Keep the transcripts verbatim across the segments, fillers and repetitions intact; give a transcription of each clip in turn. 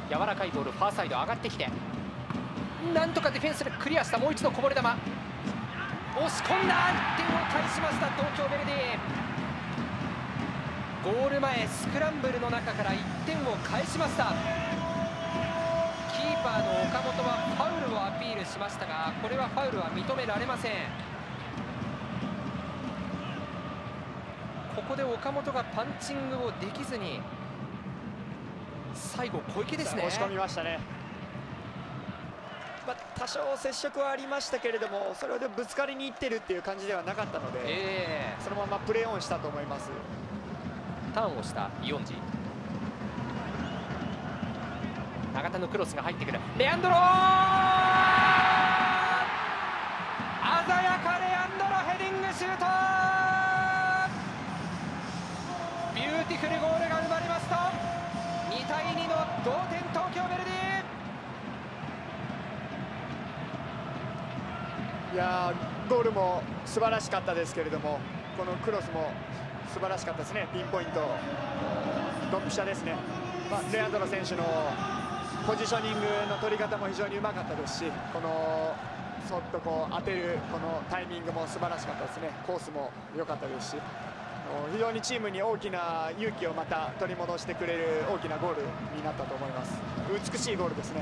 柔らかいボール、ファーサイド上がってきて、なんとかディフェンスでクリアした。もう一度こぼれ球、押し込んだ。いってんを返しました東京ヴェルディ。ゴール前スクランブルの中からいってんを返しました。キーパーの岡本はファウルをアピールしましたが、これはファウルは認められません。ここで岡本がパンチングをできずに、最後小池ですね。 押し込みましたね。まあ、多少接触はありましたけれども、それでぶつかりにいってるっていう感じではなかったので、 えー、 そのままプレーオンしたと思います。 ターンをしたイオンジ。永田のクロスが入ってくる。レアンドロー、鮮やかレアンドロヘディングシュート。ビューティフルゴールが生まれますとにたいにの同点、東京ヴェルディ。いやー、ゴールも素晴らしかったですけれども、このクロスも素晴らしかったですね。ピンポイントドンピシャですね。まあ、レアンドロ選手のポジショニングの取り方も非常にうまかったですし、このそっとこう当てるこのタイミングも素晴らしかったですね。コースも良かったですし、非常にチームに大きな勇気をまた取り戻してくれる大きなゴールになったと思います。美しいゴールですね。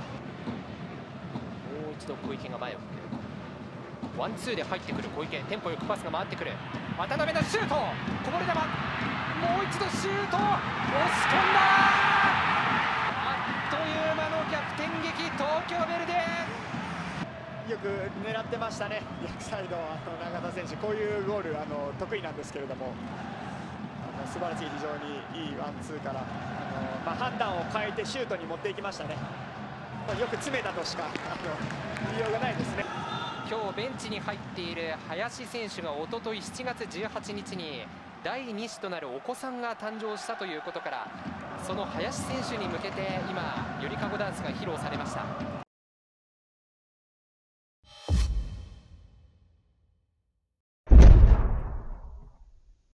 もう一度小池が前を向ける。ワンツーで入ってくる小池、テンポよくパスが回ってくる。渡辺のシュート、こぼれ球、もう一度シュート、押し込んだ。あっという間の逆転劇、東京ヴェルディ。 よく狙ってましたね。逆サイド、あの永田選手、こういうゴールあの得意なんですけれども、あの素晴らしい、非常にいいワンツーからあの、まあ、判断を変えてシュートに持っていきましたね。よく詰めたとしかあの言いようがないですね。 今日ベンチに入っている林選手がおとといしちがつじゅうはちにちにだいに子となるお子さんが誕生したということから、その林選手に向けて今ゆりかごダンスが披露されました。